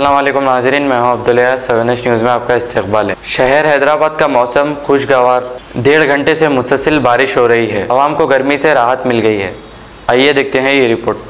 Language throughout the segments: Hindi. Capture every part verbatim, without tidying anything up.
अस्सलाम वालेकुम नाज़रीन, मैं हूं अब्दुल्ला। सेवन एच न्यूज़ में आपका इस्तकबाल है। शहर हैदराबाद का मौसम खुशगवार, डेढ़ घंटे से मुसलसल बारिश हो रही है। आवाम को गर्मी से राहत मिल गई है। आइए देखते हैं ये report.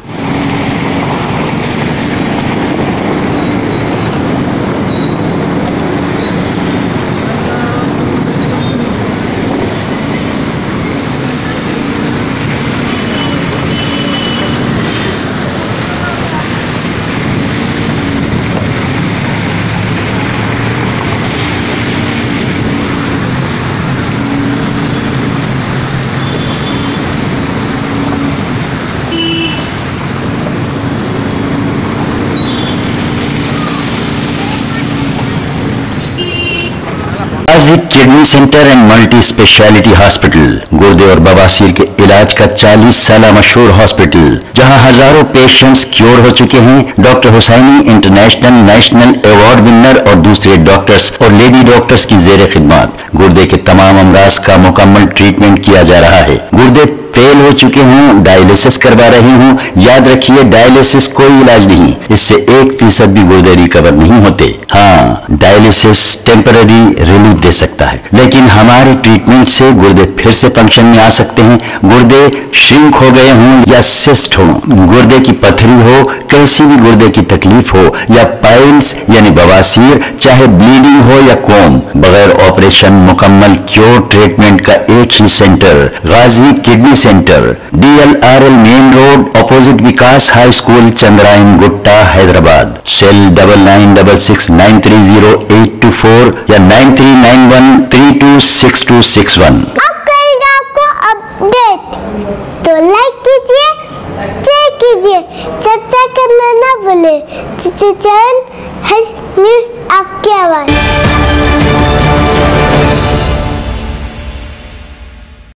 Ghazi kidney centre and multi speciality hospital गुर्दे और बवासीर के इलाज का चालीस साल मशहूर हॉस्पिटल, जहां हजारों पेशेंट्स क्योर हो चुके हैं। Doctor Husaini international national award winner और दूसरे डॉक्टर्स और लेडी डॉक्टर्स की जेर खिदमत गुर्दे के तमाम अमराज का मुकम्मल ट्रीटमेंट किया जा रहा है। गुर्दे फेल हो चुके हूँ, डायलिसिस करवा रही हूँ, याद रखिए डायलिसिस कोई इलाज नहीं, इससे एक फीसद भी गुर्दे रिकवर नहीं होते। हाँ, डायलिसिस टेम्पररी रिलीफ दे सकता है, लेकिन हमारे ट्रीटमेंट से गुर्दे फिर से फंक्शन में आ सकते हैं। गुर्दे श्रिंक हो गए हों या सिस्ट हो, गुर्दे की पथरी हो, कैसी भी गुर्दे की तकलीफ हो, या पाइल्स यानी बवासीर, चाहे ब्लीडिंग हो या कोम, बगैर ऑपरेशन मुकम्मल क्योर ट्रीटमेंट का एक ही centre, Ghazi kidney centre, D L R L main road, opposite Vikas high school, Chandrayan Gutta, Hyderabad. Cell double nine double six nine three zero eight two four या nine three nine one three two six two six one. अब करेंगे आपको अपडेट, तो लाइक कीजिए, शेयर कीजिए, चर्चा करना ना भूले। चैनल न्यूज़ आपकी आवाज़।